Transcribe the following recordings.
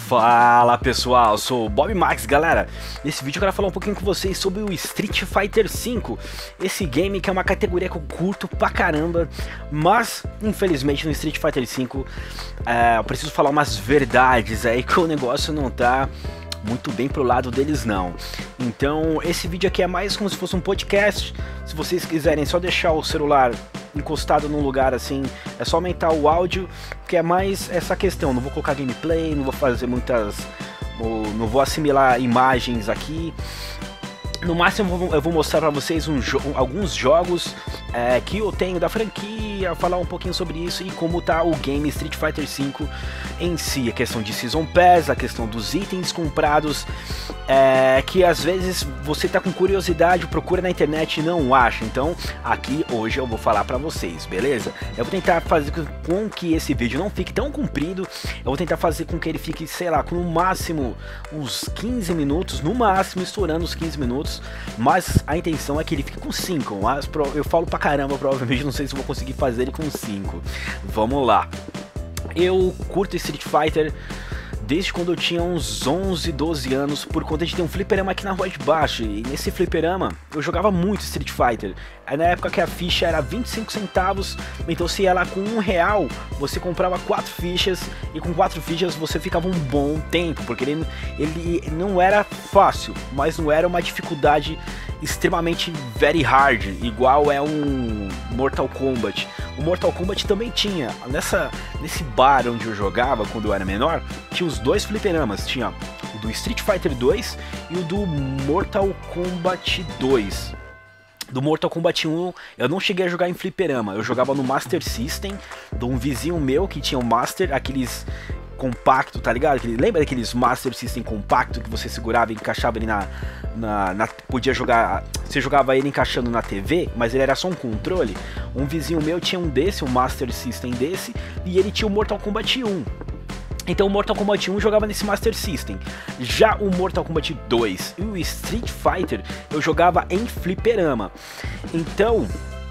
Fala pessoal, sou o Bob Max, galera. Nesse vídeo eu quero falar um pouquinho com vocês sobre o Street Fighter V. Esse game que é uma categoria que eu curto pra caramba, mas infelizmente no Street Fighter V eu preciso falar umas verdades aí que o negócio não tá muito bem pro lado deles não. Então esse vídeo aqui é mais como se fosse um podcast. Se vocês quiserem só deixar o celular encostado num lugar assim, é só aumentar o áudio, que é mais essa questão. Não vou colocar gameplay, não vou fazer muitas, não vou assimilar imagens aqui. No máximo eu vou mostrar pra vocês alguns jogos que eu tenho da franquia, falar um pouquinho sobre isso e como tá o game Street Fighter V em si, a questão de Season Pass, a questão dos itens comprados, que às vezes você tá com curiosidade, procura na internet e não acha. Então aqui hoje eu vou falar pra vocês, beleza? Eu vou tentar fazer com que esse vídeo não fique tão comprido, eu vou tentar fazer com que ele fique, sei lá, com no máximo uns 15 minutos, no máximo estourando os 15 minutos. Mas a intenção é que ele fique com 5, mas eu falo pra caramba, provavelmente não sei se vou conseguir fazer ele com 5. Vamos lá. Eu curto Street Fighter desde quando eu tinha uns 11, 12 anos, por conta de ter um fliperama aqui na rua de baixo. E nesse fliperama eu jogava muito Street Fighter. Aí na época que a ficha era 25 centavos, então se ia lá com R$1, você comprava 4 fichas, e com 4 fichas você ficava um bom tempo, porque ele não era fácil, mas não era uma dificuldade extremamente very hard, igual é um Mortal Kombat. O Mortal Kombat também tinha, nesse bar onde eu jogava quando eu era menor, tinha os dois fliperamas, tinha o do Street Fighter 2 e o do Mortal Kombat 2. Do Mortal Kombat 1 eu não cheguei a jogar em fliperama, eu jogava no Master System, de um vizinho meu que tinha um Master, aqueles compacto, tá ligado? Lembra daqueles Master System compacto que você segurava e encaixava ele podia jogar, você jogava ele encaixando na TV, mas ele era só um controle? Um vizinho meu tinha um desse, um Master System desse, e ele tinha o Mortal Kombat 1. Então o Mortal Kombat 1 jogava nesse Master System. Já o Mortal Kombat 2 e o Street Fighter eu jogava em fliperama. Então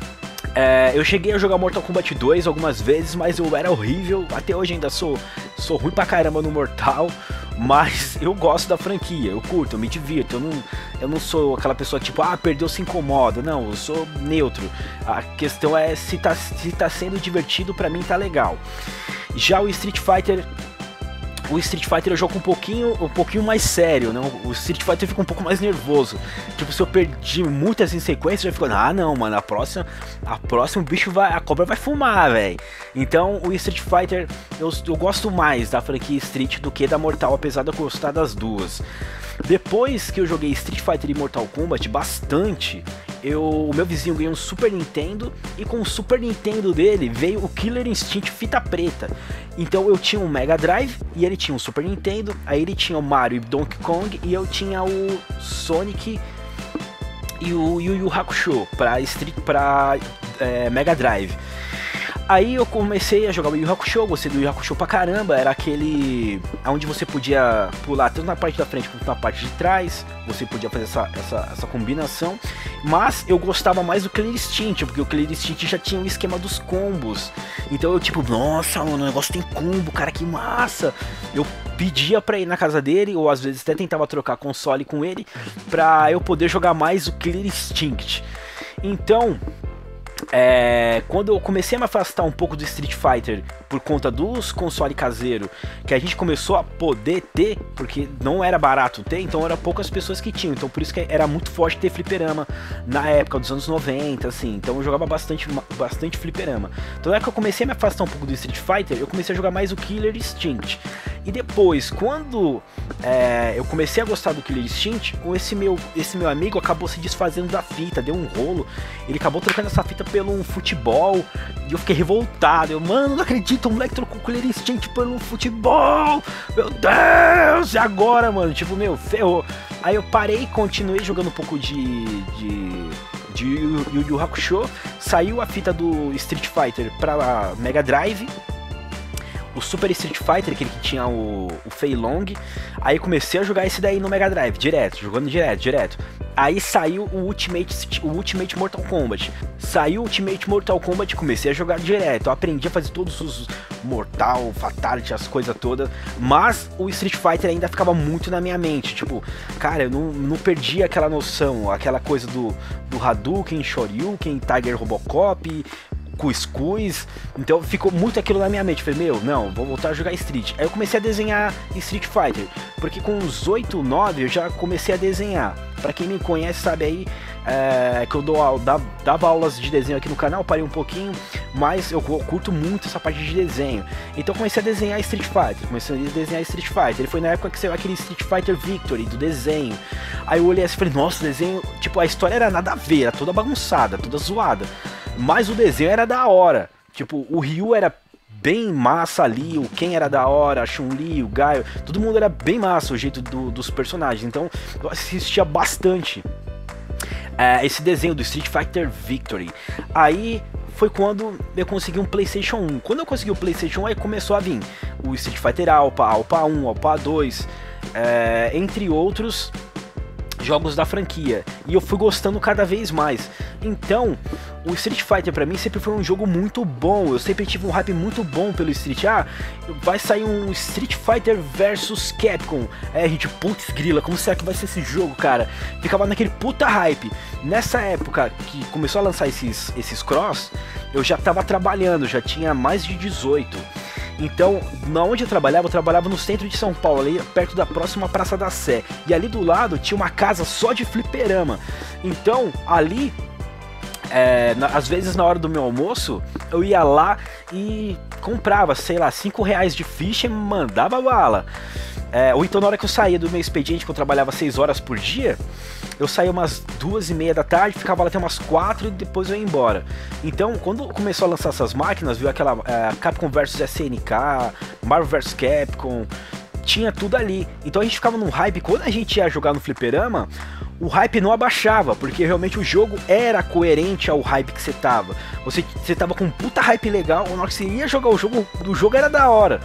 eu cheguei a jogar Mortal Kombat 2 algumas vezes, mas eu era horrível. Até hoje ainda sou ruim pra caramba no Mortal, mas eu gosto da franquia, eu curto, eu me divirto. Eu não sou aquela pessoa que tipo, perdeu, se incomoda. Não, eu sou neutro. A questão é se tá sendo divertido, pra mim tá legal. Já o Street Fighter eu jogo um pouquinho mais sério, né? O Street Fighter fica um pouco mais nervoso. Tipo, se eu perdi muitas em sequência, eu já fico, não, mano, a próxima o bicho a cobra vai fumar, velho. Então, o Street Fighter, eu gosto mais da franquia Street do que da Mortal, apesar de eu gostar das duas. Depois que eu joguei Street Fighter e Mortal Kombat bastante, o meu vizinho ganhou um Super Nintendo, e com o Super Nintendo dele veio o Killer Instinct fita preta. Então eu tinha um Mega Drive e ele tinha um Super Nintendo, aí ele tinha o Mario e Donkey Kong, e eu tinha o Sonic e o Yu Yu Hakusho pra Mega Drive. Aí eu comecei a jogar o Yu Yu Hakusho, gostei do Yu Yu Hakusho pra caramba. Era aquele onde você podia pular tanto na parte da frente quanto na parte de trás, você podia fazer essa combinação. Mas eu gostava mais do Killer Instinct, porque o Killer Instinct já tinha o esquema dos combos. Então eu tipo, nossa, mano, o negócio tem combo, cara, que massa. Eu pedia pra ir na casa dele, ou às vezes até tentava trocar console com ele, pra eu poder jogar mais o Killer Instinct. Então quando eu comecei a me afastar um pouco do Street Fighter por conta dos consoles caseiros, que a gente começou a poder ter, porque não era barato ter, então eram poucas pessoas que tinham, então por isso que era muito forte ter fliperama na época dos anos 90, assim. Então eu jogava bastante fliperama. Então na época que eu comecei a me afastar um pouco do Street Fighter, eu comecei a jogar mais o Killer Instinct. E depois, quando eu comecei a gostar do Killer Instinct, esse meu amigo acabou se desfazendo da fita, deu um rolo, ele acabou trocando essa fita pelo um futebol, e eu fiquei revoltado. Eu, mano, não acredito, o moleque trocou o Killer Instinct pelo um futebol, meu Deus, e agora, mano? Tipo, meu, ferrou. Aí eu parei e continuei jogando um pouco de Yu Yu Hakusho. Saiu a fita do Street Fighter pra Mega Drive. o Super Street Fighter, aquele que tinha o Fei Long. Aí comecei a jogar esse daí no Mega Drive, jogando direto. Aí saiu o Ultimate Mortal Kombat. Saiu o Ultimate Mortal Kombat, comecei a jogar direto. Eu aprendi a fazer todos os Mortal, Fatality, as coisas todas. Mas o Street Fighter ainda ficava muito na minha mente. Tipo, cara, eu não perdi aquela noção, aquela coisa do Hadouken, Shoryuken, Tiger Robocop, Cuscuz. Então ficou muito aquilo na minha mente. Falei, meu, não, vou voltar a jogar Street. Aí eu comecei a desenhar Street Fighter, porque com uns 8, 9 eu já comecei a desenhar. Pra quem me conhece sabe aí que eu dava aulas de desenho aqui no canal, parei um pouquinho, mas eu curto muito essa parte de desenho. Então eu comecei a desenhar Street Fighter. Ele foi na época que saiu aquele Street Fighter Victory do desenho. Aí eu olhei assim e falei, nossa, o desenho, tipo, a história era nada a ver, era toda bagunçada, toda zoada. Mas o desenho era da hora. Tipo, o Ryu era bem massa ali, o Ken era da hora, a Chun-Li, o Gaio, todo mundo era bem massa o jeito dos personagens. Então eu assistia bastante esse desenho do Street Fighter Victory. Aí foi quando eu consegui um PlayStation 1. Quando eu consegui o PlayStation 1, aí começou a vir o Street Fighter Alpha, Alpha 1, Alpha 2, entre outros jogos da franquia, e eu fui gostando cada vez mais. Então, o Street Fighter pra mim sempre foi um jogo muito bom. Eu sempre tive um hype muito bom pelo Street. Vai sair um Street Fighter vs Capcom. A gente, putz grila, como será que vai ser esse jogo, cara? Ficava naquele puta hype. Nessa época que começou a lançar esses cross, eu já tava trabalhando, já tinha mais de 18. Então, na onde eu trabalhava no centro de São Paulo, ali perto da próxima Praça da Sé. E ali do lado tinha uma casa só de fliperama. Então, ali, às vezes na hora do meu almoço, eu ia lá e comprava, sei lá, R$5 de ficha e mandava bala. Ou então na hora que eu saía do meu expediente, que eu trabalhava 6 horas por dia, eu saía umas 2h30 da tarde, ficava lá até umas 4 e depois eu ia embora. Então, quando começou a lançar essas máquinas, viu aquela Capcom vs SNK, Marvel vs Capcom, tinha tudo ali. Então a gente ficava num hype. Quando a gente ia jogar no fliperama, o hype não abaixava, porque realmente o jogo era coerente ao hype que você tava. Você tava com um puta hype legal, na hora que você ia jogar o jogo era da hora.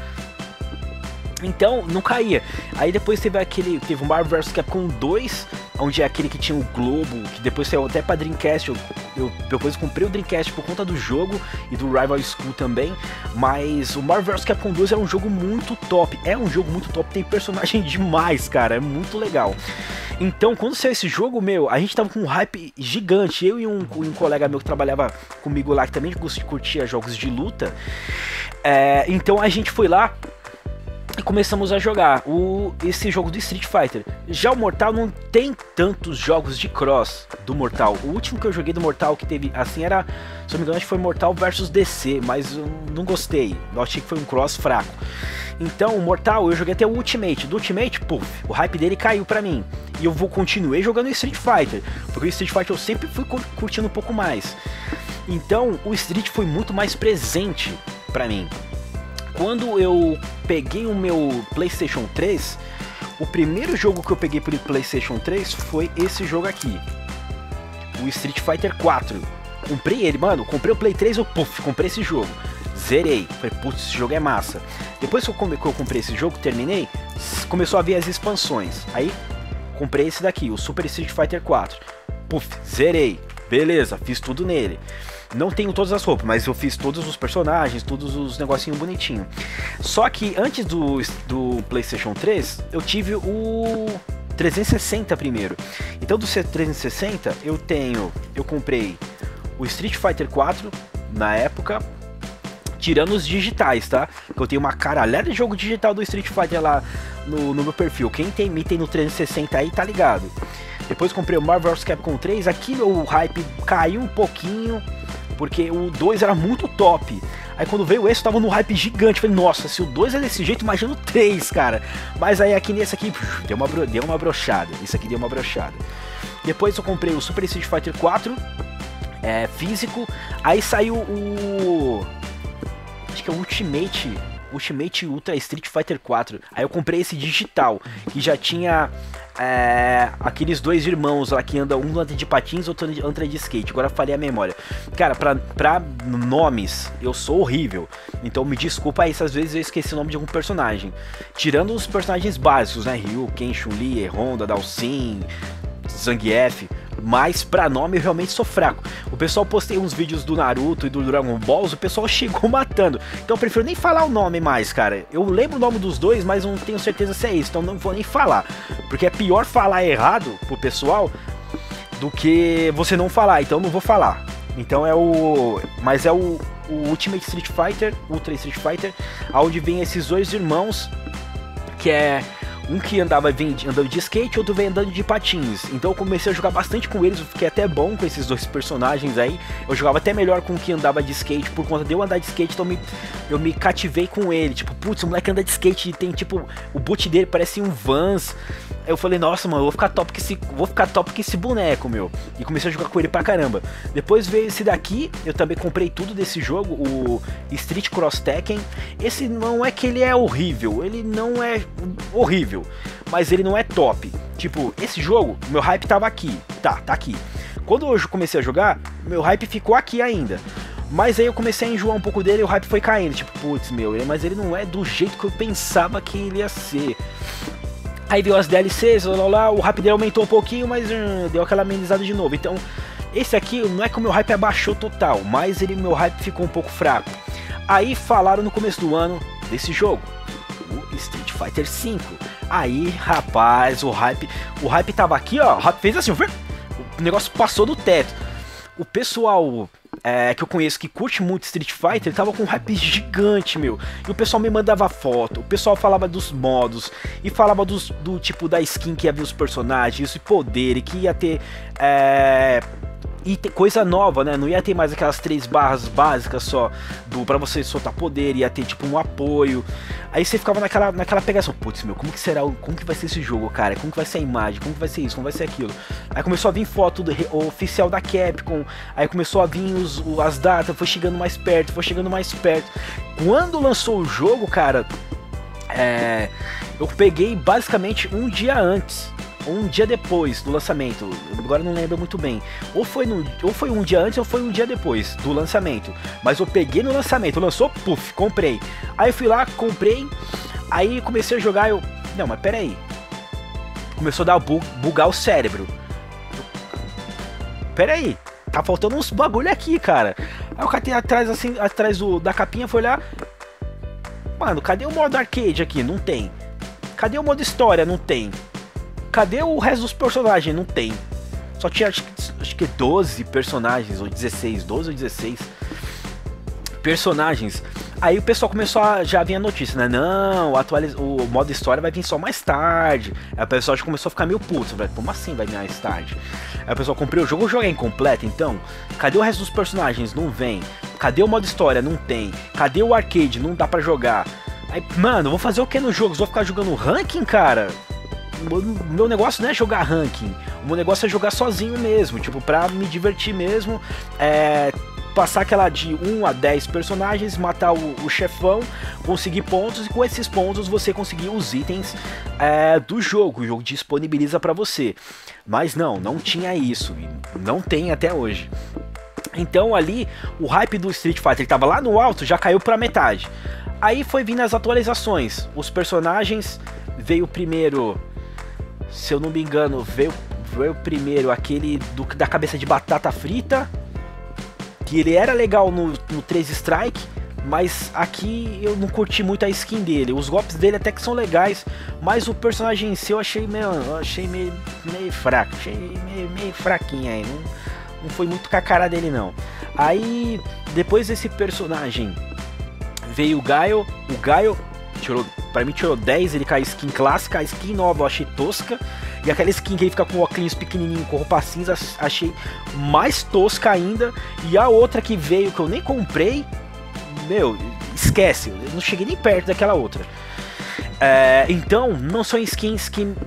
Então, não caía. Aí depois teve o Marvel vs Capcom 2, onde é aquele que tinha o globo, que depois saiu até pra Dreamcast. Eu depois comprei o Dreamcast por conta do jogo e do Rival School também. Mas o Marvel vs Capcom 2 era um jogo muito top. É um jogo muito top, tem personagem demais, cara. É muito legal. Então, quando saiu esse jogo, meu, a gente tava com um hype gigante. Eu e um colega meu que trabalhava comigo lá, que também curtia jogos de luta. Então a gente foi lá e começamos a jogar esse jogo do Street Fighter. Já o Mortal não tem tantos jogos de cross do Mortal. O último que eu joguei do Mortal que teve assim era, se não me engano, acho que foi Mortal vs DC, mas eu não gostei. Eu achei que foi um cross fraco. Então o Mortal eu joguei até o Ultimate. Do Ultimate, puf, o hype dele caiu pra mim. E eu continuei jogando Street Fighter, porque o Street Fighter eu sempre fui curtindo um pouco mais. Então o Street foi muito mais presente pra mim. Quando eu peguei o meu PlayStation 3, o primeiro jogo que eu peguei pelo PlayStation 3 foi esse jogo aqui, o Street Fighter 4. Comprei ele, mano, comprei o Play 3, comprei esse jogo, zerei, falei, putz, esse jogo é massa. Depois que eu comprei esse jogo, terminei, começou a vir as expansões, aí comprei esse daqui, o Super Street Fighter 4, zerei, beleza, fiz tudo nele. Não tenho todas as roupas, mas eu fiz todos os personagens, todos os negocinhos bonitinhos. Só que antes do PlayStation 3, eu tive o 360 primeiro. Então do 360 eu comprei o Street Fighter 4 na época, tirando os digitais, tá? Eu tenho uma caralhada de jogo digital do Street Fighter lá no meu perfil. Quem me tem no 360 aí tá ligado. Depois comprei o Marvel vs Capcom 3, aqui o hype caiu um pouquinho, porque o 2 era muito top. Aí quando veio esse, eu tava no hype gigante. Falei, nossa, se o 2 é desse jeito, imagina o 3, cara. Mas aí aqui nesse aqui, deu uma brochada. Isso aqui deu uma brochada. Depois eu comprei o Super Street Fighter 4, físico. Aí saiu acho que é o Ultimate Ultimate Ultra Street Fighter 4. Aí eu comprei esse digital, que já tinha aqueles dois irmãos lá que andam, um anda de patins, outro anda de skate. Agora eu falei a memória. Cara, pra nomes, eu sou horrível. Então me desculpa aí se às vezes eu esqueci o nome de algum personagem. Tirando os personagens básicos, né? Ryu, Ken, Chun-Li, Honda, Dalsin, Zangief. Mas pra nome eu realmente sou fraco. O pessoal postei uns vídeos do Naruto e do Dragon Ball, o pessoal chegou matando. Então eu prefiro nem falar o nome mais, cara. Eu lembro o nome dos dois, mas não tenho certeza se é isso, então não vou nem falar. Porque é pior falar errado pro pessoal do que você não falar, então não vou falar. Então é o... Mas é o Ultimate Street Fighter, Ultra Street Fighter, onde vem esses dois irmãos, que é... Um que andando de skate, outro vem andando de patins. Então eu comecei a jogar bastante com eles, eu fiquei até bom com esses dois personagens aí. Eu jogava até melhor com o que andava de skate, por conta de eu andar de skate, então eu me cativei com ele. Tipo, putz, o moleque anda de skate e tem tipo, o boot dele parece um Vans. Aí eu falei, nossa, mano, vou ficar top com esse boneco, meu. E comecei a jogar com ele pra caramba. Depois veio esse daqui, eu também comprei tudo desse jogo, o Street Cross Tekken. Esse não é que ele é horrível, ele não é horrível, mas ele não é top. Tipo, esse jogo, meu hype tava aqui, tá aqui. Quando eu comecei a jogar, meu hype ficou aqui ainda. Mas aí eu comecei a enjoar um pouco dele e o hype foi caindo. Tipo, putz, meu, mas ele não é do jeito que eu pensava que ele ia ser. Aí veio as DLCs, lá, o hype dele aumentou um pouquinho, mas deu aquela amenizada de novo. Então, esse aqui não é que o meu hype abaixou total, mas meu hype ficou um pouco fraco. Aí falaram no começo do ano desse jogo, o Street Fighter V. Aí, rapaz, o hype tava aqui, ó, o hype fez assim, o negócio passou do teto. O pessoal que eu conheço que curte muito Street Fighter tava com um hype gigante, meu. E o pessoal me mandava foto, o pessoal falava dos modos e falava do tipo da skin que ia vir os personagens, o poder e que ia ter coisa nova, né? Não ia ter mais aquelas 3 barras básicas só pra você soltar poder, ia ter tipo um apoio. Aí você ficava naquela pegação, putz, meu, como que vai ser esse jogo, cara? Como que vai ser a imagem? Como que vai ser isso? Como vai ser aquilo? Aí começou a vir foto oficial da Capcom, aí começou a vir as datas, foi chegando mais perto. Quando lançou o jogo, cara, eu peguei basicamente um dia antes, um dia depois do lançamento, agora não lembro muito bem, ou foi um dia antes ou foi um dia depois do lançamento, mas eu peguei no lançamento, lançou, puf, comprei. Aí eu fui lá, comprei, aí comecei a jogar, não, mas pera aí, começou a dar bugar o cérebro, pera aí, tá faltando uns bagulho aqui, cara. Aí eu catei atrás, assim, da capinha, foi olhar, mano, cadê o modo arcade aqui? Não tem. Cadê o modo história? Não tem. Cadê o resto dos personagens? Não tem. Só tinha acho que 12 personagens, ou 16, 12 ou 16 personagens. Aí o pessoal começou já vinha a notícia, né? Não, o modo história vai vir só mais tarde. Aí o pessoal já começou a ficar meio puto, velho. Como assim vai vir mais tarde? Aí o pessoal comprou o jogo é incompleto, então? Cadê o resto dos personagens? Não vem. Cadê o modo história? Não tem. Cadê o arcade? Não dá pra jogar. Aí, mano, vou fazer o que no jogo? Vou ficar jogando ranking, cara? O meu negócio não é jogar ranking, o meu negócio é jogar sozinho mesmo, tipo, pra me divertir mesmo, passar aquela de 1 a 10 personagens, matar o chefão, conseguir pontos, e com esses pontos você conseguir os itens do jogo, o jogo disponibiliza pra você. Mas não tinha isso, não tem até hoje. Então ali, o hype do Street Fighter que tava lá no alto, já caiu pra metade. Aí foi vindo as atualizações, os personagens, veio primeiro... Se eu não me engano, veio primeiro aquele da cabeça de batata frita, que ele era legal no 3 Strike, mas aqui eu não curti muito a skin dele. Os golpes dele até que são legais, mas o personagem em si eu achei meio fraco, achei meio fraquinho aí, não foi muito com a cara dele não. Aí, depois desse personagem, veio o Gaio, pra mim tirou 10, ele com a skin clássica, a skin nova eu achei tosca, e aquela skin que ele fica com o óculos pequenininho, com roupa cinza, achei mais tosca ainda, e a outra que veio, que eu nem comprei, meu, esquece, eu não cheguei nem perto daquela outra. Então, não são skins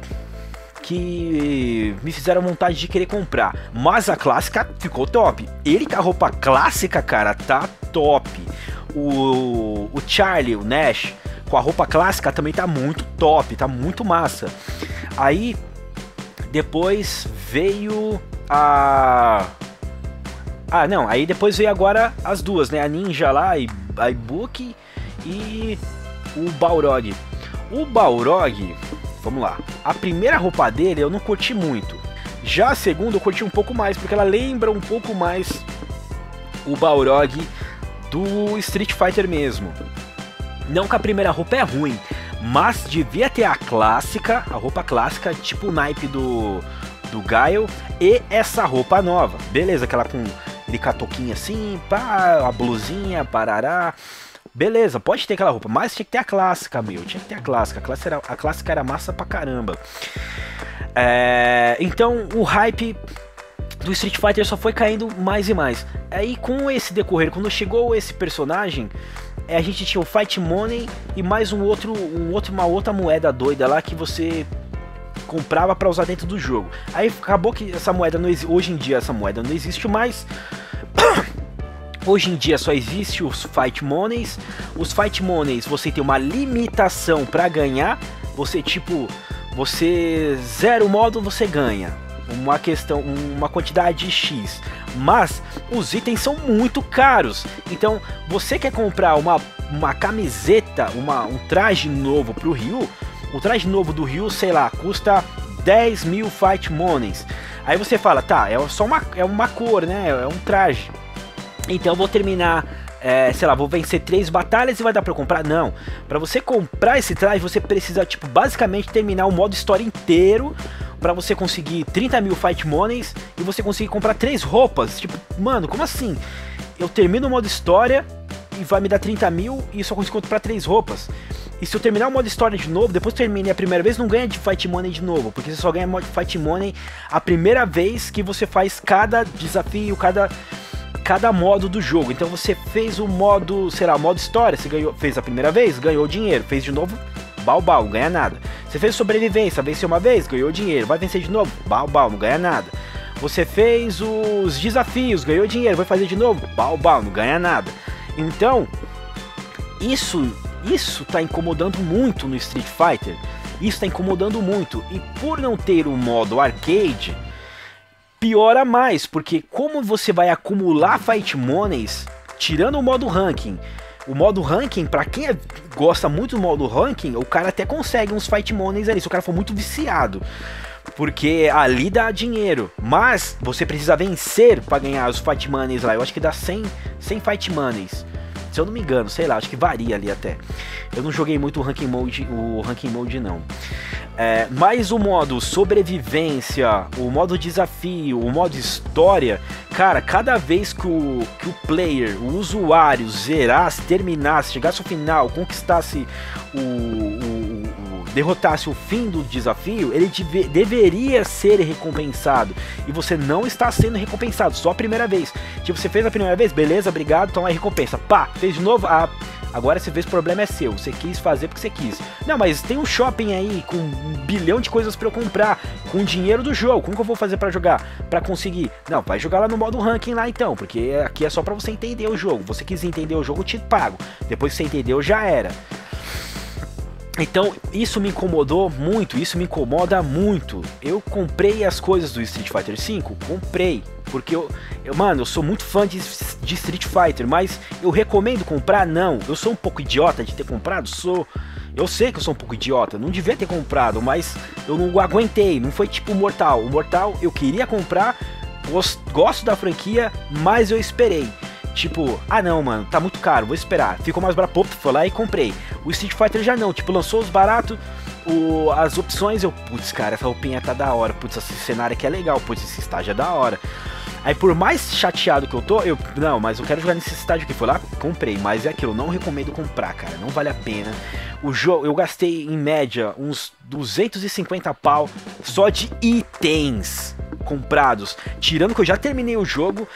que me fizeram vontade de querer comprar, mas a clássica ficou top. Ele com a roupa clássica, cara, tá top. O Charlie, o Nash, com a roupa clássica também tá muito top, tá muito massa. Aí, depois veio a... Ah, não, aí depois veio agora as duas, né? A Ninja lá, a Ibuki e o Balrog. O Balrog, vamos lá. A primeira roupa dele eu não curti muito. Já a segunda eu curti um pouco mais, porque ela lembra um pouco mais o Balrog do Street Fighter mesmo. Não que a primeira roupa é ruim, mas devia ter a clássica, a roupa clássica, tipo o naipe do Guile, e essa roupa nova. Beleza, aquela com ele catoquinha assim, pá, a blusinha, parará. Beleza, pode ter aquela roupa, mas tinha que ter a clássica, meu. Tinha que ter a clássica. A clássica era massa pra caramba. Então o hype do Street Fighter só foi caindo mais e mais. Aí com esse decorrer, quando chegou esse personagem, a gente tinha o Fight Money e mais uma outra moeda doida lá que você comprava pra usar dentro do jogo. Aí acabou que essa moeda não existe. Hoje em dia essa moeda não existe mais. Hoje em dia só existe os Fight Monies. Os Fight Monies você tem uma limitação pra ganhar. Você zera o modo, você ganha uma quantidade X. Mas os itens são muito caros. Então você quer comprar uma camiseta, um traje novo pro Ryu. O traje novo do Ryu, sei lá, custa 10 mil Fight Monies. Aí você fala, tá, é só uma cor, né? É um traje. Então eu vou terminar, sei lá, vou vencer 3 batalhas e vai dar pra eu comprar? Não. Pra você comprar esse traje, você precisa, tipo, basicamente terminar o modo história inteiro pra você conseguir 30 mil Fight Monies e você conseguir comprar 3 roupas. Tipo, mano, como assim? Eu termino o modo história e vai me dar 30 mil e só consigo comprar 3 roupas. E se eu terminar o modo história de novo, depois que eu terminei a primeira vez, não ganha de Fight Money de novo, porque você só ganha Fight Money a primeira vez que você faz cada desafio, cada modo do jogo. Então você fez o modo, sei lá, o modo história, você fez a primeira vez, ganhou dinheiro, fez de novo, bal, não ganha nada. Você fez sobrevivência, venceu uma vez, ganhou dinheiro, vai vencer de novo, bal, não ganha nada. Você fez os desafios, ganhou dinheiro, vai fazer de novo, bal, não ganha nada. Então, isso tá incomodando muito no Street Fighter, isso tá incomodando muito, e por não ter o modo arcade, piora mais, porque como você vai acumular Fight Monies, tirando o modo ranking, pra quem gosta muito do modo ranking, o cara até consegue uns Fight Monies ali, se o cara for muito viciado, porque ali dá dinheiro, mas você precisa vencer pra ganhar os Fight Monies lá. Eu acho que dá 100 Fight Monies, se eu não me engano, sei lá, acho que varia ali até. Eu não joguei muito o Ranking Mode não. Mas o modo sobrevivência, o modo desafio, o modo história, cara, cada vez que o player, o usuário zerasse, terminasse, chegasse ao final, conquistasse derrotasse o fim do desafio, ele deveria ser recompensado. E você não está sendo recompensado, só a primeira vez. Tipo, você fez a primeira vez, beleza, obrigado, toma a recompensa. Pá, fez de novo, agora você vê se o problema é seu, você quis fazer porque você quis. Não, mas tem um shopping aí com 1 bilhão de coisas pra eu comprar, com dinheiro do jogo, como que eu vou fazer pra jogar? Pra conseguir? Não, vai jogar lá no modo ranking lá então, porque aqui é só pra você entender o jogo. Você quis entender o jogo, eu te pago. Depois que você entendeu, já era. Então, isso me incomodou muito, isso me incomoda muito. Eu comprei as coisas do Street Fighter V, comprei, porque mano, eu sou muito fã de Street Fighter, mas eu recomendo comprar? Não. Eu sou um pouco idiota de ter comprado? Sou. Eu sei que eu sou um pouco idiota, não devia ter comprado, mas eu não aguentei, não foi tipo o Mortal. O Mortal eu queria comprar, gosto da franquia, mas eu esperei. Tipo, não, mano, tá muito caro, vou esperar. Ficou mais barato, pô, foi lá e comprei. O Street Fighter já não, tipo, lançou os baratos, as opções, putz, cara, essa roupinha tá da hora, putz, esse cenário aqui é legal, putz, esse estágio é da hora. Aí por mais chateado que eu tô, não, mas eu quero jogar nesse estágio aqui, foi lá, comprei, mas é aquilo, não recomendo comprar, cara, não vale a pena. O jogo, eu gastei em média uns 250 pau só de itens comprados, tirando que eu já terminei o jogo.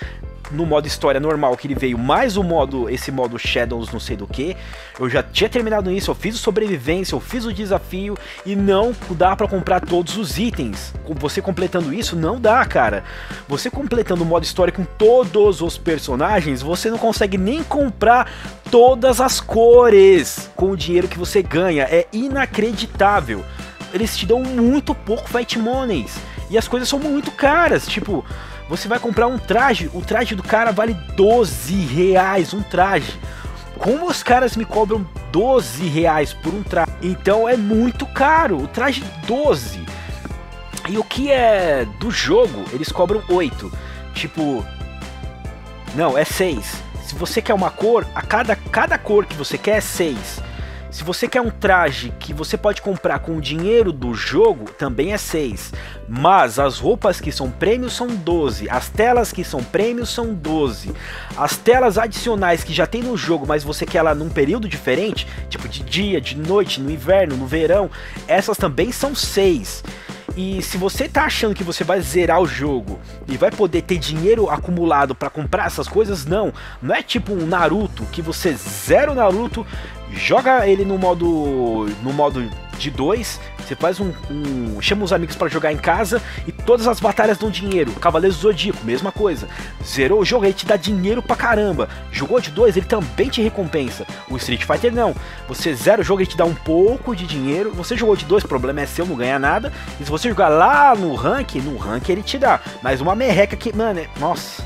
no modo história normal que ele veio, mais esse modo Shadows não sei do que. Eu já tinha terminado isso, eu fiz o sobrevivência, eu fiz o desafio e não dá pra comprar todos os itens. Você completando isso, não dá, cara. Você completando o modo história com todos os personagens, você não consegue nem comprar todas as cores com o dinheiro que você ganha. É inacreditável. Eles te dão muito pouco Fight Monies e as coisas são muito caras. Tipo, você vai comprar um traje, o traje do cara vale 12 reais, um traje. Como os caras me cobram 12 reais por um traje? Então é muito caro, o traje 12. E o que é do jogo, eles cobram 8. Tipo, não, é 6. Se você quer uma cor, cada cor que você quer é 6. Se você quer um traje que você pode comprar com o dinheiro do jogo, também é 6. Mas as roupas que são prêmios são 12. As telas que são prêmios são 12. As telas adicionais que já tem no jogo, mas você quer ela num período diferente, tipo de dia, de noite, no inverno, no verão, essas também são 6. E se você tá achando que você vai zerar o jogo e vai poder ter dinheiro acumulado pra comprar essas coisas, não é tipo um Naruto, que você zera o Naruto, joga ele no modo de 2, você faz chama os amigos pra jogar em casa e todas as batalhas dão dinheiro. Cavaleiros do Zodíaco, mesma coisa. Zerou o jogo, ele te dá dinheiro pra caramba. Jogou de 2, ele também te recompensa. O Street Fighter não. Você zera o jogo, ele te dá um pouco de dinheiro. Você jogou de 2, o problema é seu, não ganha nada. E se você jogar lá no rank ele te dá. Mas uma merreca que, mano, nossa.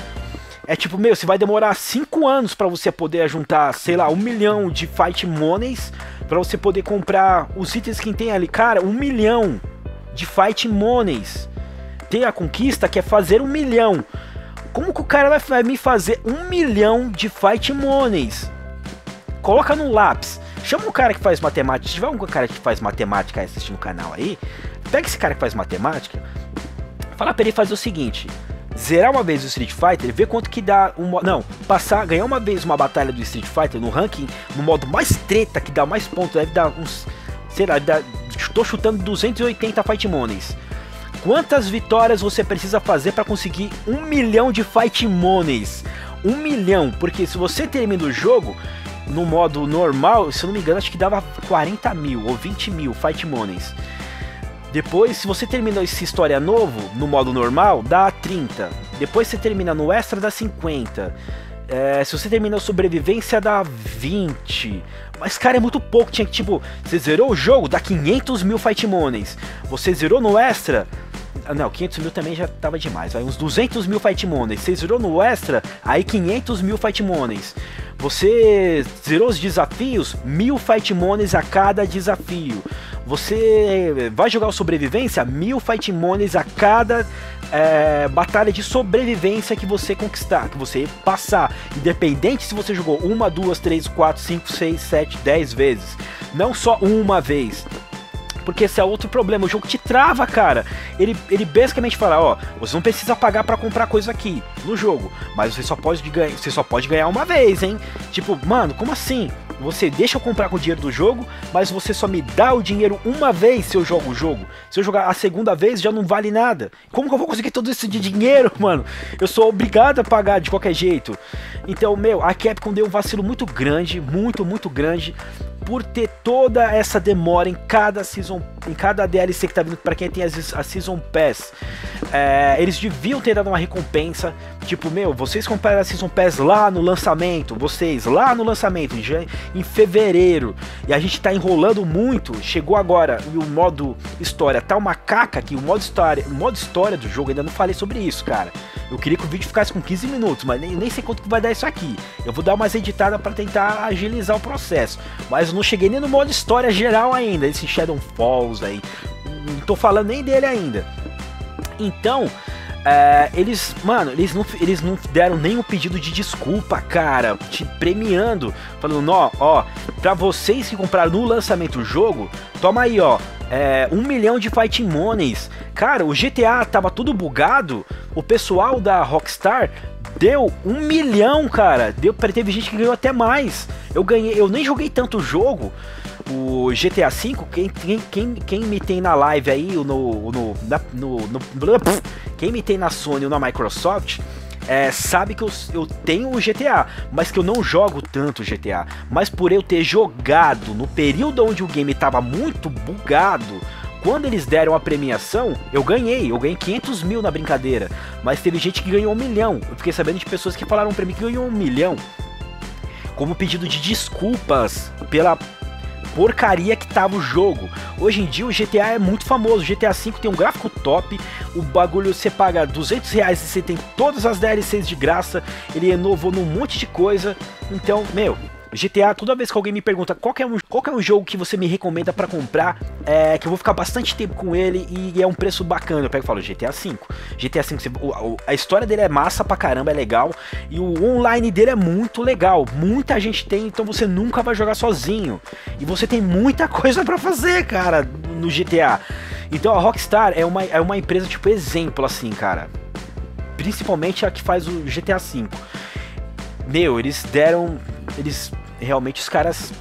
É tipo, meu, você vai demorar 5 anos pra você poder juntar, sei lá, 1 milhão de Fight Monies pra você poder comprar os itens que tem ali. Cara, 1 milhão de Fight Monies. Tem a conquista que é fazer 1 milhão. Como que o cara vai me fazer 1 milhão de Fight Monies? Coloca no lápis. Chama o cara que faz matemática. Se tiver um cara que faz matemática assistindo o canal aí, pega esse cara que faz matemática, fala pra ele fazer o seguinte: zerar uma vez o Street Fighter, ver quanto que dá ganhar uma vez uma batalha do Street Fighter no ranking, no modo mais treta, que dá mais pontos, deve dar uns, sei lá, tô chutando 280 Fight Monies. Quantas vitórias você precisa fazer para conseguir 1 milhão de Fight Monies? 1 milhão, porque se você termina o jogo no modo normal, se eu não me engano, acho que dava 40 mil ou 20 mil Fight Monies. Depois, se você termina essa história novo, no modo normal, dá 30. Depois você termina no extra, dá 50. Se você termina a sobrevivência, dá 20. Mas, cara, é muito pouco. Tinha que, tipo, você zerou o jogo, dá 500 mil Fight Monies. Você zerou no extra... Não, 500 mil também já tava demais. Vai uns 200 mil Fight Monies. Você zerou no extra, aí 500 mil Fight Monies. Você zerou os desafios, 1000 Fight Monies a cada desafio. Você vai jogar o sobrevivência, 1000 Fight Monies a cada batalha de sobrevivência que você conquistar, que você passar. Independente se você jogou 1, 2, 3, 4, 5, 6, 7, 10 vezes. Não só uma vez. Porque esse é outro problema, o jogo te trava, cara. Ele basicamente fala, ó, você não precisa pagar pra comprar coisa aqui no jogo, mas você só pode ganhar uma vez, hein? Tipo, mano, como assim? Você deixa eu comprar com o dinheiro do jogo, mas você só me dá o dinheiro uma vez se eu jogo o jogo. Se eu jogar a segunda vez, já não vale nada. Como que eu vou conseguir todo esse dinheiro, mano? Eu sou obrigado a pagar de qualquer jeito. Então, meu, a Capcom deu um vacilo muito grande, muito grande, por ter toda essa demora em cada season, em cada DLC que tá vindo para quem tem a Season Pass. Eles deviam ter dado uma recompensa, tipo, meu, vocês compraram a Season Pass lá no lançamento, em fevereiro, e a gente tá enrolando muito, chegou agora, e o modo história tá uma caca aqui, o modo história do jogo, ainda não falei sobre isso, cara. Eu queria que o vídeo ficasse com 15 minutos, mas nem sei quanto que vai dar isso aqui. Eu vou dar umas editadas para tentar agilizar o processo, mas eu não cheguei nem no modo história geral ainda, esse Shadow Falls aí, não tô falando nem dele ainda. Então, eles não deram nem um pedido de desculpa, cara, te premiando, falando, ó, pra vocês que compraram no lançamento do jogo, toma aí, ó, 1 milhão de Fight Monies. Cara, o GTA tava tudo bugado, o pessoal da Rockstar deu 1 milhão, cara, teve gente que ganhou até mais. Eu nem joguei tanto o jogo, o GTA V, quem me tem na live aí, quem me tem na Sony ou na Microsoft, sabe que eu tenho o GTA, mas que eu não jogo tanto GTA. Mas por eu ter jogado no período onde o game tava muito bugado, quando eles deram a premiação, eu ganhei 500 mil na brincadeira. Mas teve gente que ganhou 1 milhão. Eu fiquei sabendo de pessoas que falaram pra mim que ganhou 1 milhão como pedido de desculpas pela porcaria que tava o jogo. Hoje em dia o GTA é muito famoso, o GTA V tem um gráfico top, o bagulho você paga R$200 e você tem todas as DLCs de graça, ele inovou num monte de coisa, então, meu, GTA, toda vez que alguém me pergunta qual é um jogo que você me recomenda pra comprar, que eu vou ficar bastante tempo com ele e é um preço bacana, eu pego e falo GTA V. GTA V, a história dele é massa pra caramba, é legal, e o online dele é muito legal, muita gente tem, então você nunca vai jogar sozinho, e você tem muita coisa pra fazer, cara, no GTA. Então a Rockstar é uma empresa tipo exemplo, assim, cara, principalmente a que faz o GTA V. Meu, eles realmente, os caras,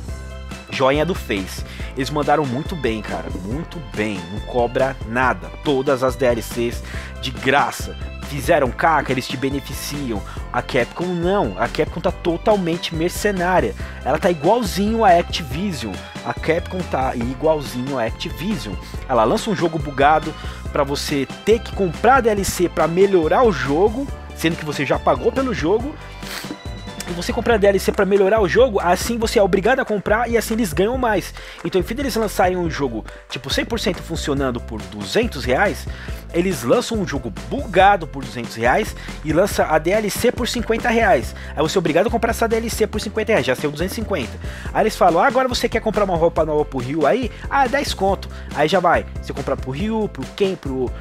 joinha do Face. Eles mandaram muito bem, cara, muito bem, não cobra nada. Todas as DLCs de graça. Fizeram caca, eles te beneficiam. A Capcom não, a Capcom tá totalmente mercenária. Ela tá igualzinho a Activision. A Capcom tá igualzinho a Activision. Ela lança um jogo bugado pra você ter que comprar DLC pra melhorar o jogo, sendo que você já pagou pelo jogo. E você comprar DLC pra melhorar o jogo, assim você é obrigado a comprar e assim eles ganham mais. Então, enfim, eles lançarem um jogo tipo 100% funcionando por R$200, eles lançam um jogo bugado por R$200 e lança a DLC por R$50. Aí você é obrigado a comprar essa DLC por R$50, já saiu 250. Aí eles falam, agora você quer comprar uma roupa nova pro Ryu aí? 10 conto. Aí já vai, você comprar pro Ryu, pro Ken,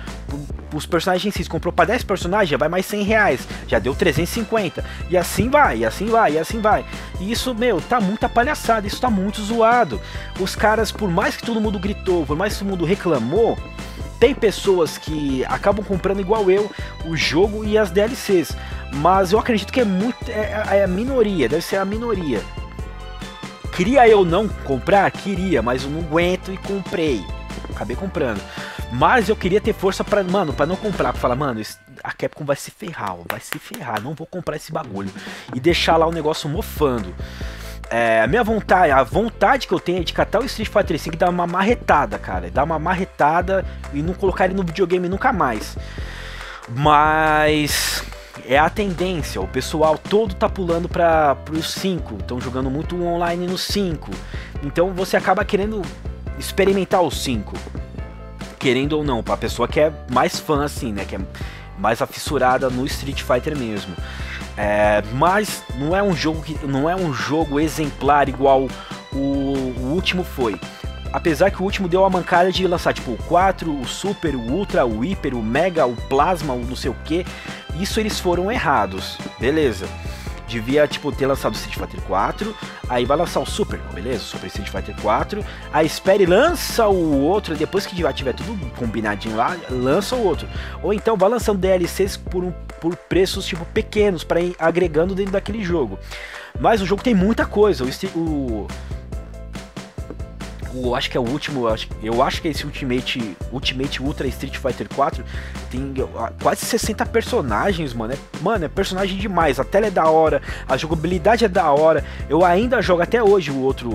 os personagens em si, comprou pra 10 personagens, já vai mais R$100, já deu 350, e assim vai, e assim vai, e assim vai. E isso, meu, tá muita palhaçada, isso tá muito zoado. Os caras, por mais que todo mundo gritou, por mais que todo mundo reclamou, tem pessoas que acabam comprando igual eu, o jogo e as DLCs, mas eu acredito que é a minoria, deve ser a minoria. Queria eu não comprar? Queria, mas eu não aguento e comprei. Acabei comprando. Mas eu queria ter força pra não comprar, pra falar, mano, a Capcom vai se ferrar, não vou comprar esse bagulho. E deixar lá o negócio mofando. A vontade que eu tenho é de catar o Street Fighter V e dar uma marretada, cara. Dar uma marretada e não colocar ele no videogame nunca mais. Mas é a tendência, o pessoal todo tá pulando pro 5, estão jogando muito online no 5. Então você acaba querendo experimentar o 5. Querendo ou não, pra pessoa que é mais fã assim, né, que é mais afissurada no Street Fighter mesmo. Mas não é um jogo exemplar igual o último foi. Apesar que o último deu a mancada de lançar tipo o 4, o Super, o Ultra, o Hyper, o Mega, o Plasma, o não sei o que. Isso eles foram errados, beleza. Devia, tipo, ter lançado o Street Fighter 4, aí vai lançar o Super, beleza? O Super Street Fighter 4, aí espere e lança o outro, depois que já tiver tudo combinadinho lá, lança o outro. Ou então vai lançando DLCs por preços, tipo, pequenos, para ir agregando dentro daquele jogo. Mas o jogo tem muita coisa, acho que é o último, eu acho que esse Ultimate Ultra Street Fighter 4 tem quase 60 personagens, mano. É personagem demais, a tela é da hora, a jogabilidade é da hora. Eu ainda jogo até hoje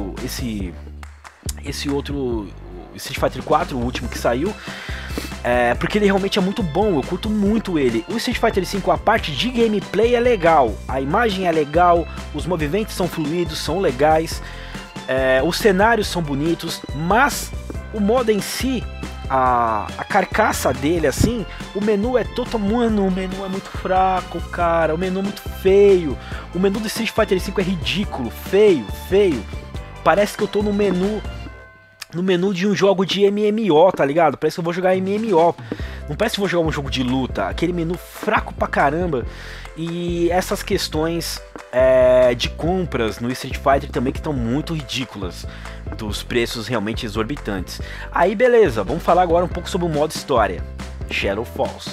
esse outro Street Fighter 4, o último que saiu, porque ele realmente é muito bom, eu curto muito ele. O Street Fighter 5, a parte de gameplay é legal, a imagem é legal, os movimentos são fluidos, são legais. Os cenários são bonitos, mas o modo em si, a carcaça dele, assim, o menu é mano, o menu é muito fraco, cara, o menu é muito feio. O menu do Street Fighter V é ridículo, feio. Parece que eu tô no menu de um jogo de MMO, tá ligado? Parece que eu vou jogar MMO, não parece que eu vou jogar um jogo de luta. Aquele menu fraco pra caramba. E essas questões de compras no Street Fighter também que estão muito ridículas, dos preços realmente exorbitantes. Aí beleza, vamos falar agora um pouco sobre o modo história, Shadow Falls.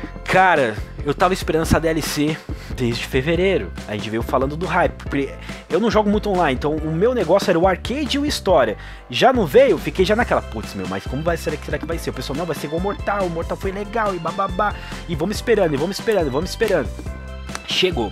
Cara, eu tava esperando essa DLC desde fevereiro. A gente veio falando do hype. eu não jogo muito online, então o meu negócio era o arcade e o história. Já não veio, fiquei já naquela, putz, meu, mas como vai ser, será que vai ser? O pessoal, não, vai ser igual o Mortal foi legal e bababá. E vamos esperando, e vamos esperando, e vamos esperando. Chegou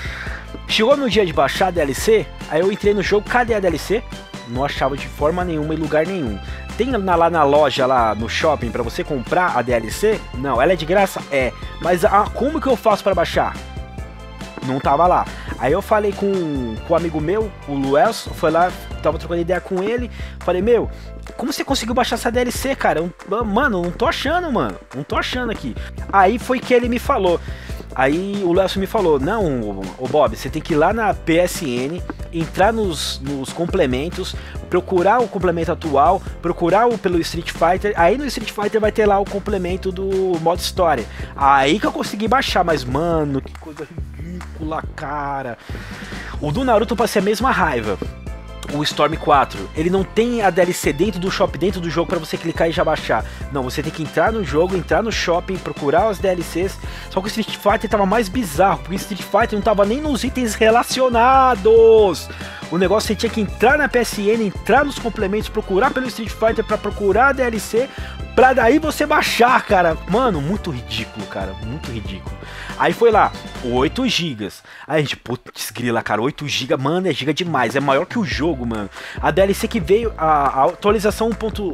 no dia de baixar a DLC, aí eu entrei no jogo, cadê a DLC? Não achava de forma nenhuma em lugar nenhum. Tem lá na loja, lá no shopping, pra você comprar a DLC? Não, ela é de graça? É. Mas como que eu faço pra baixar? Não tava lá. Aí eu falei com um amigo meu, o Luelson, foi lá, tava trocando ideia com ele. Falei, meu, como você conseguiu baixar essa DLC, cara? Mano, não tô achando, mano. Não tô achando aqui. Aí foi que ele me falou. Aí o Léo me falou, não, o Bob, você tem que ir lá na PSN, entrar nos complementos, procurar o complemento atual, procurar pelo Street Fighter, aí no Street Fighter vai ter lá o complemento do modo história. Aí que eu consegui baixar, mas mano, que coisa ridícula, cara. O do Naruto eu passei a mesma raiva. O Storm 4, ele não tem a DLC dentro do shopping, dentro do jogo pra você clicar e já baixar. Não, você tem que entrar no jogo, entrar no shopping, procurar as DLCs. Só que o Street Fighter tava mais bizarro, porque o Street Fighter não tava nem nos itens relacionados. O negócio você tinha que entrar na PSN, entrar nos complementos, procurar pelo Street Fighter pra procurar a DLC, pra daí você baixar, cara. Mano, muito ridículo, cara, muito ridículo. Aí foi lá, 8 GB. Aí a gente, putz grila, cara, 8 GB, mano, é giga demais, é maior que o jogo, mano. A DLC que veio, a atualização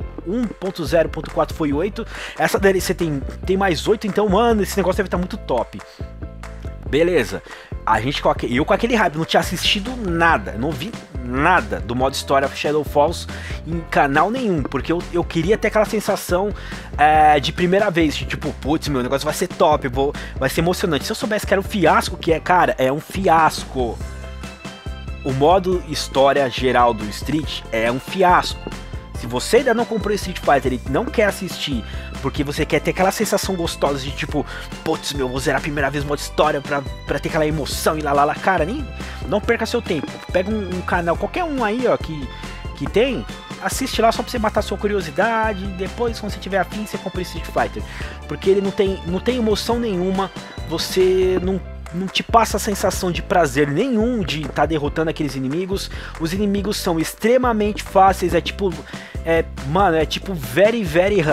1.0.4 foi 8, essa DLC tem mais 8, então, mano, esse negócio deve estar muito top. Beleza, eu com aquele hype, não tinha assistido nada, não vi nada do modo história Shadow Falls em canal nenhum, porque eu queria ter aquela sensação de primeira vez, de tipo, putz, meu negócio vai ser top, vai ser emocionante. Se eu soubesse que era um fiasco, que é, cara, é um fiasco. O modo história geral do Street é um fiasco. Se você ainda não comprou Street Fighter e não quer assistir, porque você quer ter aquela sensação gostosa de tipo, putz, meu, vou zerar a primeira vez modo história pra ter aquela emoção e lá, cara, não perca seu tempo. Pega um canal, qualquer um aí, ó, que tem, assiste lá só pra você matar sua curiosidade, depois, quando você tiver afim, você compra Street Fighter. Porque ele não tem emoção nenhuma, você não te passa a sensação de prazer nenhum de estar derrotando aqueles inimigos. Os inimigos são extremamente fáceis, mano, é tipo very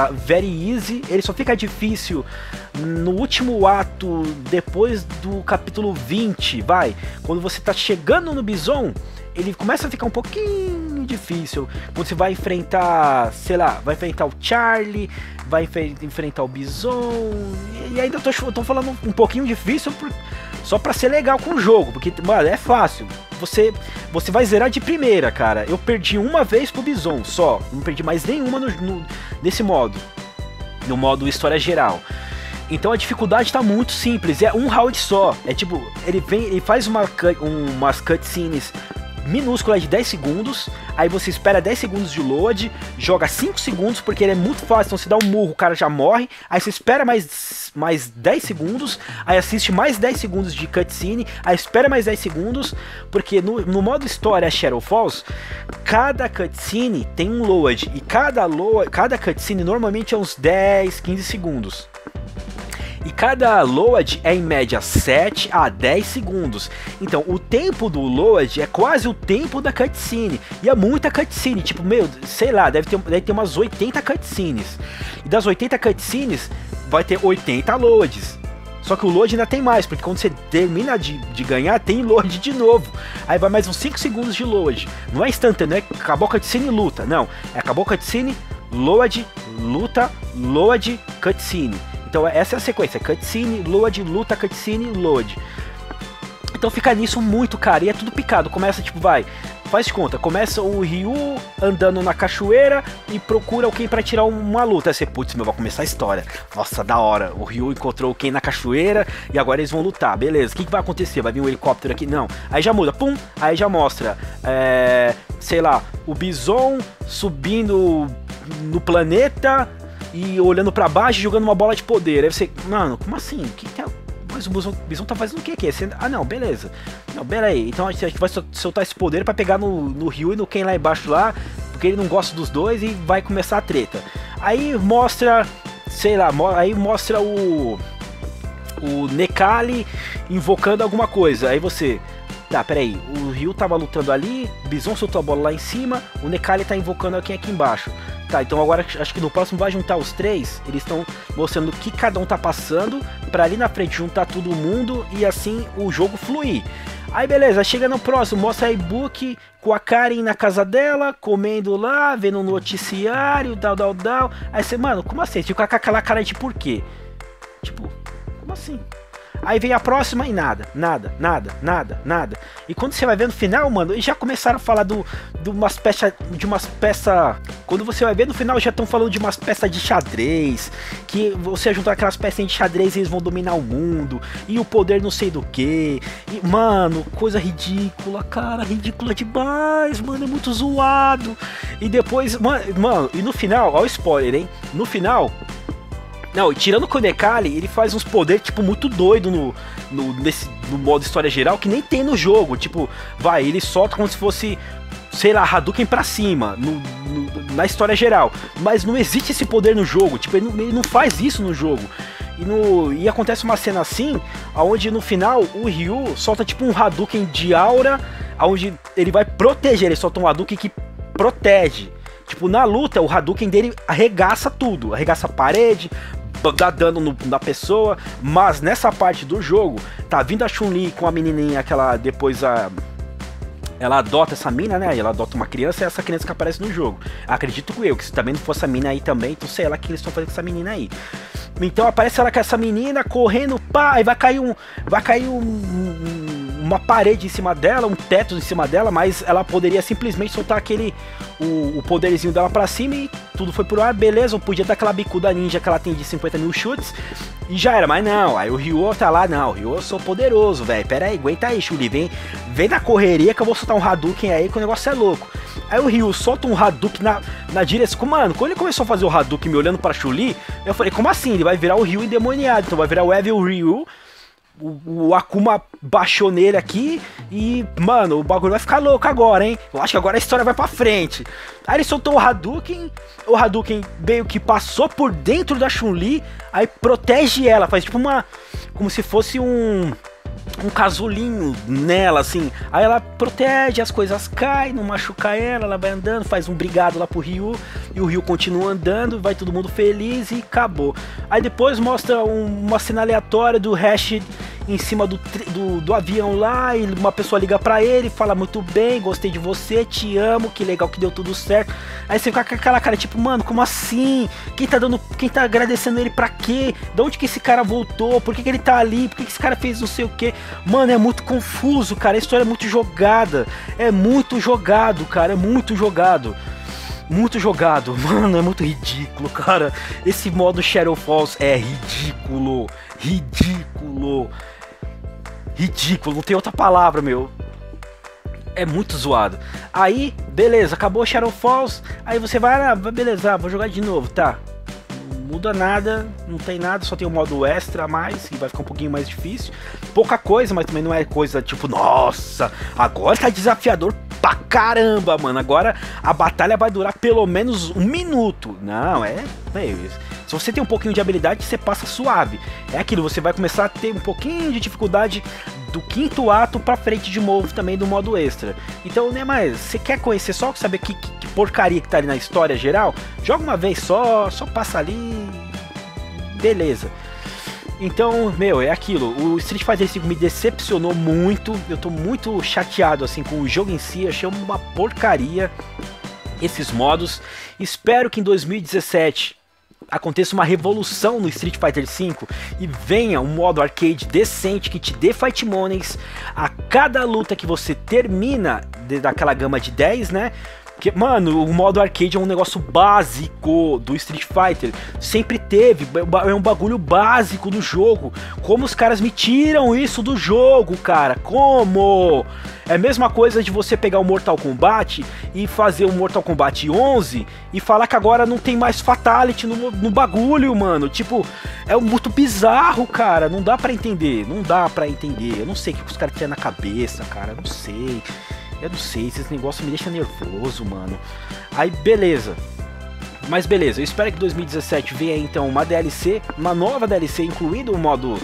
easy. Ele só fica difícil no último ato, depois do capítulo 20, quando você tá chegando no Bison, ele começa a ficar um pouquinho difícil. Quando você vai enfrentar, sei lá, vai enfrentar o Charlie, vai enfrentar o Bison, e ainda tô falando um pouquinho difícil só pra ser legal com o jogo, porque, mano, é fácil. Você vai zerar de primeira, cara. Eu perdi uma vez pro Bison só, não perdi mais nenhuma nesse modo, no modo história geral. Então a dificuldade tá muito simples, é um round só. É tipo, ele faz umas cutscenes minúscula de 10 segundos, aí você espera 10 segundos de load, joga 5 segundos, porque ele é muito fácil, então você dá um murro, o cara já morre, aí você espera mais 10 segundos, aí assiste mais 10 segundos de cutscene, aí espera mais 10 segundos, porque no modo história Shadow Falls, cada cutscene tem um load, e cada cutscene normalmente é uns 10, 15 segundos. E cada load é em média 7 a 10 segundos. Então o tempo do load é quase o tempo da cutscene. E é muita cutscene, tipo, meu, sei lá, deve ter umas 80 cutscenes. E das 80 cutscenes vai ter 80 loads. Só que o load ainda tem mais, porque quando você termina de ganhar, tem load de novo. Aí vai mais uns 5 segundos de load. Não é instantâneo, não é acabou a cutscene e luta. Não, é acabou a cutscene, load, luta, load, cutscene. Então essa é a sequência, cutscene, load, luta, cutscene, load. Então fica nisso muito, cara, e é tudo picado. Começa tipo, faz de conta, começa o Ryu andando na cachoeira e procura alguém pra tirar uma luta. Aí você, putz, meu, vai começar a história. Nossa, da hora, o Ryu encontrou quem na cachoeira e agora eles vão lutar, beleza. O que vai acontecer? Vai vir um helicóptero aqui? Não. Aí já muda, pum, aí já mostra, sei lá, o Bison subindo no planeta e olhando pra baixo e jogando uma bola de poder. Aí você, mano, como assim? Mas o Bison tá fazendo o que aqui? Ah, não, beleza. Não, pera aí. Então a gente vai soltar esse poder pra pegar no Ryu e no Ken lá embaixo lá, porque ele não gosta dos dois e vai começar a treta. Aí mostra, sei lá, aí mostra o Necali invocando alguma coisa. Aí você, Tá, peraí, o Ryu tava lutando ali, o Bison soltou a bola lá em cima, o Necali tá invocando alguém aqui embaixo. Tá, então agora acho que no próximo vai juntar os três, eles estão mostrando o que cada um tá passando, pra ali na frente juntar todo mundo e assim o jogo fluir. Aí beleza, chega no próximo, mostra a Ibuki com a Karen na casa dela, comendo lá, vendo um noticiário, tal. Aí você, mano, como assim? Fica com aquela cara de por quê? Tipo, como assim? Aí vem a próxima e nada. E quando você vai ver no final, mano, eles já começaram a falar de umas peças. Quando você vai ver no final, já estão falando de umas peças de xadrez. Que você juntar aquelas peças de xadrez e eles vão dominar o mundo. E o poder não sei do que. E, mano, coisa ridícula, cara. Ridícula demais, mano. É muito zoado. E depois, mano, e no final, ó o spoiler, hein? No final. Não, tirando o Necali, ele faz uns poderes, tipo, muito doido no modo história geral, que nem tem no jogo. Tipo, ele solta como se fosse, sei lá, Hadouken pra cima, na história geral. Mas não existe esse poder no jogo, tipo, ele não faz isso no jogo. E acontece uma cena assim, onde no final o Ryu solta tipo um Hadouken de aura, onde ele vai proteger, ele solta um Hadouken que protege. Tipo, na luta, o Hadouken dele arregaça tudo, arregaça a parede, dá dano na pessoa, mas nessa parte do jogo, tá vindo a Chun-Li com a menininha que ela depois ela adota essa mina, né? Ela adota uma criança e essa criança que aparece no jogo. Acredito que se também não fosse a mina aí também, então sei lá o que eles estão fazendo com essa menina aí. Então aparece ela com essa menina correndo, pá, e vai cair uma parede em cima dela, um teto em cima dela, mas ela poderia simplesmente soltar o poderzinho dela pra cima e tudo foi pro ar, beleza, ou podia dar aquela bicuda ninja que ela tem de 50 mil chutes e já era, mas não, aí o Ryu tá lá, não, Ryu, eu sou poderoso, velho, pera aí, aguenta aí, Chun-Li, vem na correria que eu vou soltar um Hadouken aí que o negócio é louco. Aí o Ryu solta um Hadouken na direção, mano, quando ele começou a fazer o Hadouken me olhando pra Chun-Li, eu falei, como assim? Ele vai virar o Ryu endemoniado, então vai virar o Evil Ryu. O Akuma baixou nele aqui e, mano, o bagulho vai ficar louco agora, hein? Eu acho que agora a história vai pra frente. Aí ele soltou o Hadouken meio que passou por dentro da Chun-Li, aí protege ela, faz tipo como se fosse um casulinho nela, assim. Aí ela protege, as coisas caem, não machuca ela vai andando, faz um brigado lá pro Ryu, e o Ryu continua andando, vai todo mundo feliz e acabou. Aí depois mostra uma cena aleatória do Hash em cima do avião lá, e uma pessoa liga pra ele, fala muito bem, gostei de você, te amo, que legal que deu tudo certo. Aí você fica com aquela cara, tipo, mano, como assim? Quem tá agradecendo ele pra quê? De onde que esse cara voltou? Por que ele tá ali? Por que esse cara fez não sei o quê? Mano, é muito confuso, cara, a história é muito jogada. É muito jogado, cara, é muito jogado. Muito jogado, mano, é muito ridículo, cara. Esse modo Shadow Falls é ridículo. Ridículo, não tem outra palavra, meu. É muito zoado. Aí, beleza, acabou Shadow Falls. Aí você vai, beleza, vou jogar de novo, tá? Não muda nada, não tem nada, só tem um modo extra a mais, que vai ficar um pouquinho mais difícil. Pouca coisa, mas também não é coisa tipo, nossa, agora tá desafiador pra caramba, mano. Agora a batalha vai durar pelo menos 1 minuto. Não, se você tem um pouquinho de habilidade, você passa suave. É aquilo, você vai começar a ter um pouquinho de dificuldade do 5º ato pra frente de novo também do modo extra. Então, né, mas você quer conhecer só, saber que porcaria que tá ali na história geral? Joga uma vez só passa ali, beleza. Então, meu, é aquilo, o Street Fighter V me decepcionou muito, eu tô muito chateado assim com o jogo em si, achei uma porcaria esses modos. Espero que em 2017 aconteça uma revolução no Street Fighter V e venha um modo arcade decente que te dê fight monies a cada luta que você termina daquela gama de 10, né? Porque, mano, o modo arcade é um negócio básico do Street Fighter. Sempre teve, é um bagulho básico do jogo. Como os caras me tiram isso do jogo, cara? Como? É a mesma coisa de você pegar o Mortal Kombat e fazer o Mortal Kombat 11 e falar que agora não tem mais Fatality no bagulho, mano. Tipo, é muito bizarro, cara. Não dá pra entender, Eu não sei o que os caras têm na cabeça, cara. Eu não sei, esses negócios me deixam nervoso, mano. Aí, beleza. Mas beleza, eu espero que 2017 venha então uma DLC, uma nova DLC, incluindo o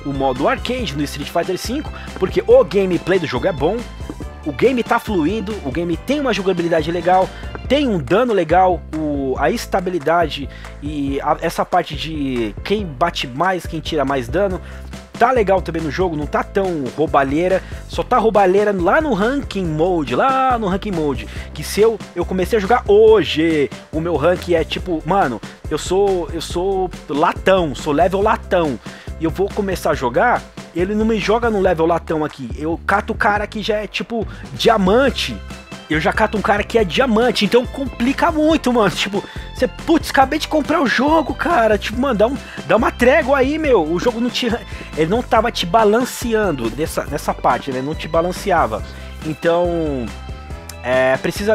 o modo arcade no Street Fighter V, porque o gameplay do jogo é bom, o game tá fluido, o game tem uma jogabilidade legal, tem um dano legal, a estabilidade e essa parte de quem bate mais, quem tira mais dano, tá legal também no jogo, não tá tão roubalheira, só tá roubalheira lá no ranking mode, que se eu comecei a jogar hoje, o meu ranking é tipo, mano, eu sou latão, sou level latão, e eu vou começar a jogar, ele não me joga no level latão aqui, eu cato o cara que já é tipo diamante, eu já cato um cara que é diamante, então complica muito, mano, tipo, você, putz, acabei de comprar o jogo, cara, tipo, mano, dá uma trégua aí, meu, o jogo ele não tava te balanceando nessa parte, ele não te balanceava, então, precisa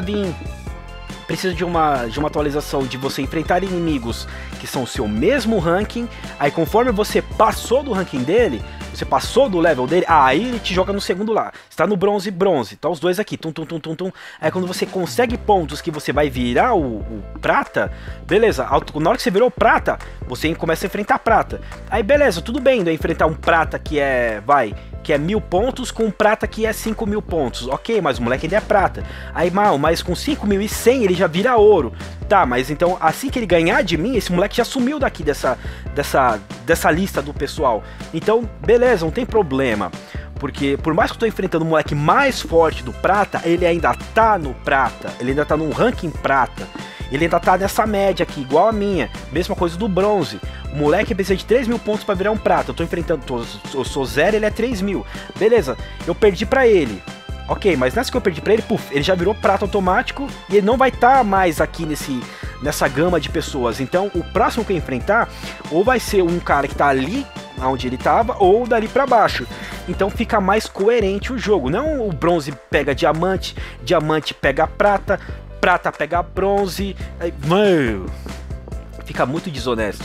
de uma atualização de você enfrentar inimigos que são o seu mesmo ranking, aí conforme você passou do ranking dele, você passou do level dele, aí ele te joga no segundo lá, está no bronze, tá os dois aqui, tum, aí quando você consegue pontos que você vai virar o prata, beleza, na hora que você virou prata, você começa a enfrentar prata, aí beleza, tudo bem, vai enfrentar um prata que é 1000 pontos com um prata que é 5.000 pontos, ok, mas o moleque ainda é prata, aí mas com 5.100 ele já vira ouro, tá, mas então assim que ele ganhar de mim, esse moleque já sumiu daqui dessa lista do pessoal, então beleza, não tem problema, porque por mais que eu tô enfrentando um moleque mais forte do prata, ele ainda tá no prata, ele ainda tá no ranking prata, ele ainda tá nessa média aqui, igual a minha, mesma coisa do bronze, o moleque precisa de 3.000 pontos pra virar um prata, eu tô enfrentando, eu sou 0, ele é 3.000, beleza, eu perdi pra ele, ok, mas nessa que eu perdi pra ele, ele já virou prata automático, e ele não vai estar mais aqui nessa gama de pessoas, então o próximo que eu enfrentar, ou vai ser um cara que tá ali, onde ele tava, ou dali pra baixo, então fica mais coerente o jogo, não o bronze pega diamante, diamante pega prata, prata pega bronze, mano, fica muito desonesto,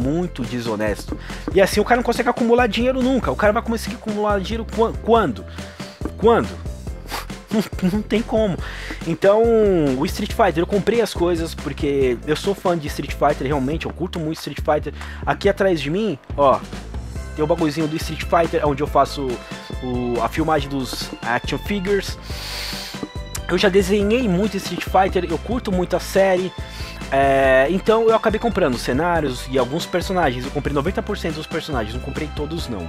e assim o cara não consegue acumular dinheiro nunca, o cara vai conseguir acumular dinheiro quando? Não tem como. Então, o Street Fighter, eu comprei as coisas porque eu sou fã de Street Fighter, realmente, eu curto muito Street Fighter. Aqui atrás de mim, ó, tem o bagulhozinho do Street Fighter, onde eu faço a filmagem dos action figures. Eu já desenhei muito Street Fighter, eu curto muito a série. Então eu acabei comprando cenários e alguns personagens. Eu comprei 90% dos personagens, não comprei todos não.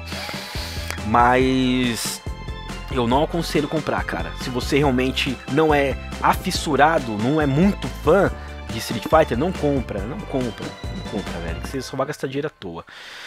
Mas eu não aconselho comprar, cara. Se você realmente não é afissurado, não é muito fã de Street Fighter, não compra, velho, que você só vai gastar dinheiro à toa.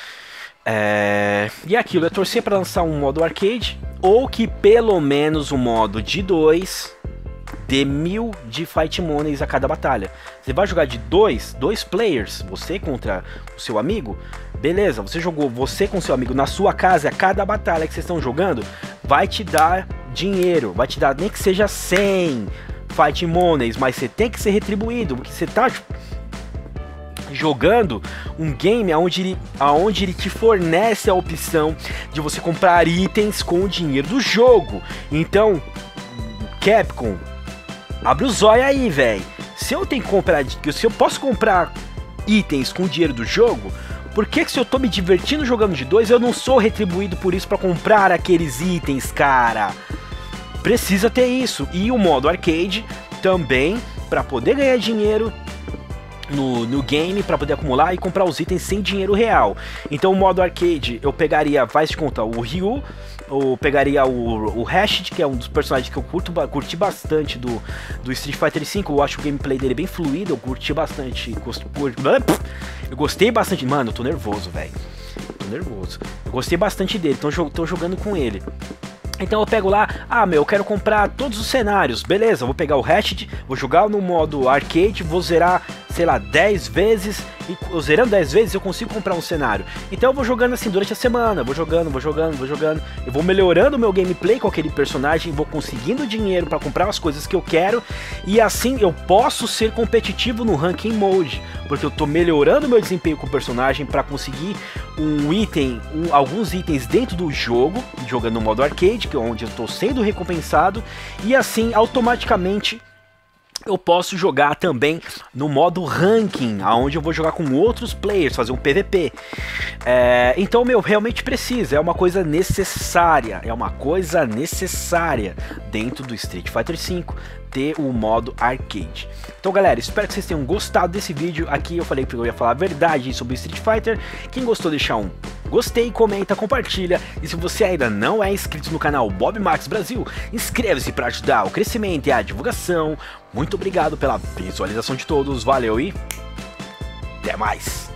E aquilo, é torcer para lançar um modo arcade, ou que pelo menos um modo de 2 dê 1.000 de fight monies a cada batalha. Você vai jogar de dois players, você contra o seu amigo, beleza, você jogou você com seu amigo na sua casa, a cada batalha que vocês estão jogando, vai te dar dinheiro, vai te dar nem que seja 100 fight monies, mas você tem que ser retribuído, porque você tá jogando um game onde ele te fornece a opção de você comprar itens com o dinheiro do jogo. Então, Capcom, abre o zóio aí, velho. Se eu tenho que comprar, se eu posso comprar itens com o dinheiro do jogo, por que se eu tô me divertindo jogando de 2, eu não sou retribuído por isso pra comprar aqueles itens, cara? Precisa ter isso. E o modo arcade também, pra poder ganhar dinheiro no game, pra poder acumular e comprar os itens sem dinheiro real. Então o modo arcade, eu pegaria, faz de conta, o Ryu, eu pegaria o Rashid, que é um dos personagens que eu curti bastante do Street Fighter V, eu acho o gameplay dele bem fluido, eu curti bastante, eu gostei bastante, mano, eu tô nervoso, velho, eu gostei bastante dele, então tô jogando com ele. Então eu pego lá, eu quero comprar todos os cenários, beleza, vou pegar o Rashid, vou jogar no modo arcade, vou zerar, sei lá, 10 vezes, e eu zerando 10 vezes eu consigo comprar um cenário. Então eu vou jogando assim durante a semana, vou jogando, eu vou melhorando o meu gameplay com aquele personagem, vou conseguindo dinheiro para comprar as coisas que eu quero, e assim eu posso ser competitivo no ranking mode, porque eu tô melhorando o meu desempenho com o personagem para conseguir alguns itens dentro do jogo, jogando no modo arcade, que é onde eu estou sendo recompensado, e assim automaticamente eu posso jogar também no modo ranking, onde eu vou jogar com outros players, fazer um PVP. Então, meu, realmente precisa, é uma coisa necessária, dentro do Street Fighter V ter o modo arcade. Então, galera, espero que vocês tenham gostado desse vídeo. Aqui eu falei que eu ia falar a verdade sobre Street Fighter. Quem gostou, deixa um gostei, comenta, compartilha. E se você ainda não é inscrito no canal Bob Max Brasil, inscreva-se para ajudar o crescimento e a divulgação. Muito obrigado pela visualização de todos, valeu e até mais!